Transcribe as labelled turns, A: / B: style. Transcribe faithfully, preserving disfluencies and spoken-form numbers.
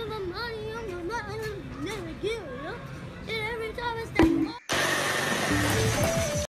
A: for my money on my mind, never give it up. And every time I step